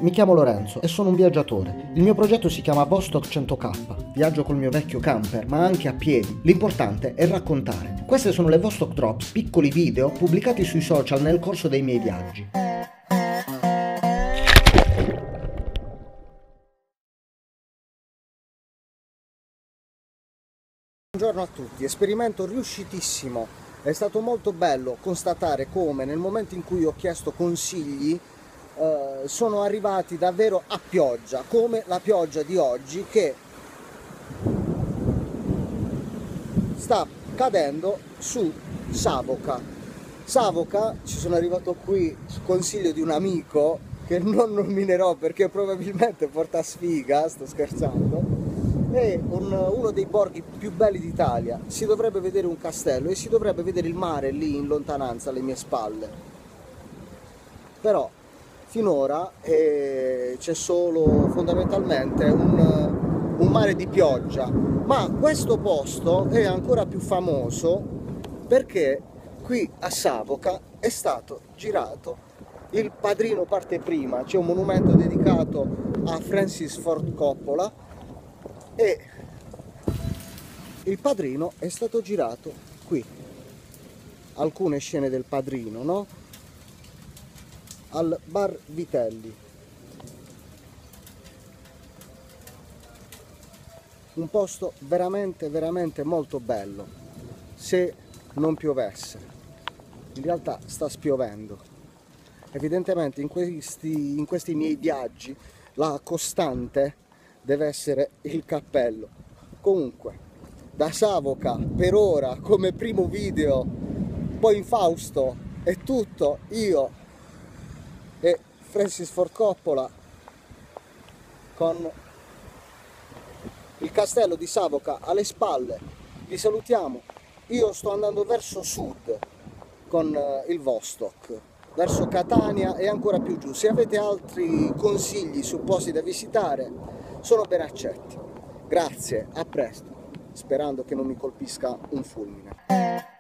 Mi chiamo Lorenzo e sono un viaggiatore. Il mio progetto si chiama Vostok 100K. Viaggio col mio vecchio camper, ma anche a piedi. L'importante è raccontare. Queste sono le Vostok Drops, piccoli video pubblicati sui social nel corso dei miei viaggi. Buongiorno a tutti, esperimento riuscitissimo. È stato molto bello constatare come nel momento in cui ho chiesto consigli sono arrivati davvero a pioggia, come la pioggia di oggi che sta cadendo su Savoca. Savoca, ci sono arrivato qui su consiglio di un amico che non nominerò perché probabilmente porta sfiga, sto scherzando. È uno dei borghi più belli d'Italia, si dovrebbe vedere un castello e si dovrebbe vedere il mare lì in lontananza alle mie spalle, però finora c'è solo fondamentalmente un mare di pioggia. Ma questo posto è ancora più famoso perché qui a Savoca è stato girato Il Padrino parte prima, c'è un monumento dedicato a Francis Ford Coppola e Il Padrino è stato girato qui. Alcune scene del Padrino, no? Al Bar Vitelli. Un posto veramente molto bello, se non piovesse. In realtà sta spiovendo. Evidentemente in questi miei viaggi la costante deve essere il cappello. Comunque, da Savoca per ora come primo video, poi infausto, è tutto. Io e Francis Ford Coppola con il castello di Savoca alle spalle. Vi salutiamo. Io sto andando verso sud con il Vostok, verso Catania e ancora più giù. Se avete altri consigli su posti da visitare, sono ben accetti. Grazie, a presto, sperando che non mi colpisca un fulmine.